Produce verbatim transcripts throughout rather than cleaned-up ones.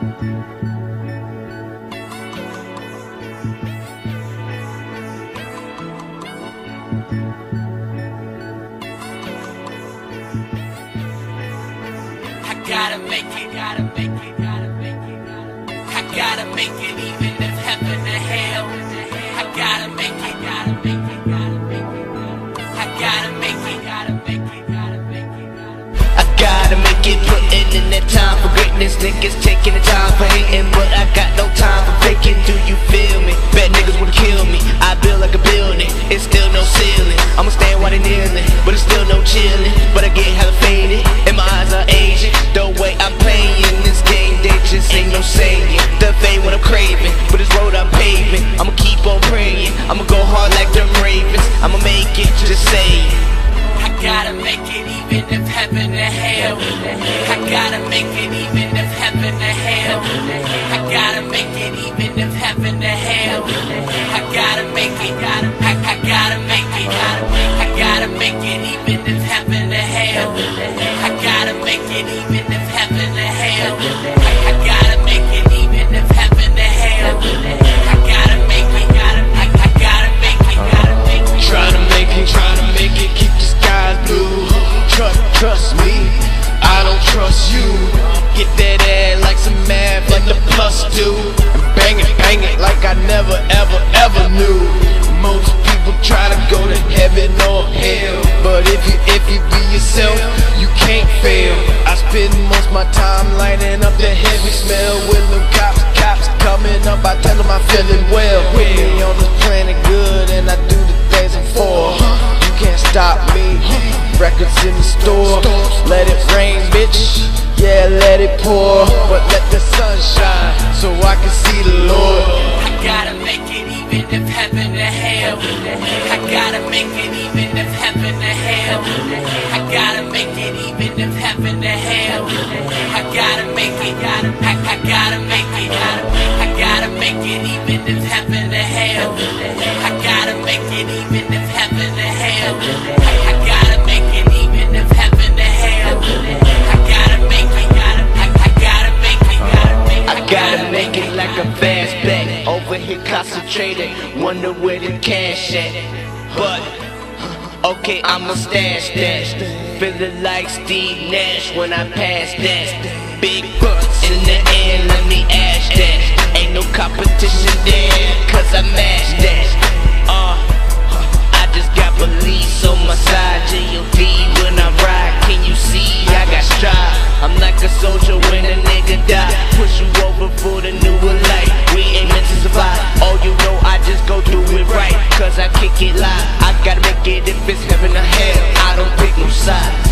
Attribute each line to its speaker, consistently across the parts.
Speaker 1: gotta make it, gotta make it, gotta make it, gotta I gotta make it even if heaven and hell. I gotta make it, gotta make it, gotta make it, gotta I gotta make it, gotta make it, gotta make it, gotta I gotta make it, putting in that time for greatness. Niggas taking the time for hating, but I got no time for faking. Do you feel me? Bad niggas wanna kill me. I build like a building, it's still no ceiling. I'ma stand while they kneeling, but it's still no chilling. But I get hella faded, and my eyes are Asian. The way I'm playing this game, they just ain't no saying. The fame what I'm craving, but this road I'm paving. I'ma keep on praying, I'ma go hard like them Ravens. I'ma make it, just say I gotta make it even if heaven and hell. I gotta make it even if heaven and hell. I gotta make it even if heaven and hell. I gotta make it, gotta, I, I gotta make it, gotta, I gotta make it even if heaven and hell. I gotta make it even if heaven and hell. I, I gotta make it even if heaven and hell. I gotta make it, gotta, I, I gotta make it, gotta make it.
Speaker 2: Try to make it, try to make it, keep the skies blue. Trust, trust me, I don't trust you. Get that ass like some math, like the plus do. And bang it, bang it like I never, ever, ever knew. Most people try to go to heaven or hell, but if you, if you be yourself, you can't fail. I spend most of my time lighting up the heavy smell with them cops, cops coming up, I tell them I'm feeling well. Put me on this planet good and I do the things I'm for. You can't stop me, records in the store. Let it rain, bitch, yeah, let it pour. But let the sun shine so I can see the Lord.
Speaker 1: I gotta make it even if heaven and hell. I gotta make it even if heaven and hell. I gotta make it even if heaven and hell. I gotta make it, gotta, I, I gotta make it, gotta, I gotta make it even if heaven and hell. I gotta make it even if heaven and hell. I, I gotta make it even if heaven and hell. I gotta make it, gotta, I, I gotta make it, gotta make it.
Speaker 2: I gotta make it like a fast back. Over here concentrated, wonder where the cash at. But, okay, I'ma stash that. Feeling like Steve Nash when I pass that. Big bucks in the air, let me ash that. Ain't no competition there, cause I mash that. Uh, I just got police on my side, J O D when I ride. Can you see I got stride? I'm like a soldier when a nigga die. Push you over for the newer life. We ain't meant to survive. Oh, you know I just go do it right, cause I kick it live. I gotta make it if it's heaven or hell. I don't pick no sides.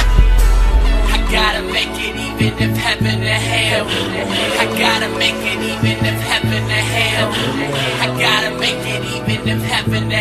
Speaker 1: I gotta make it even if heaven and hell. I gotta make it even if heaven and hell. I gotta make it even if heaven and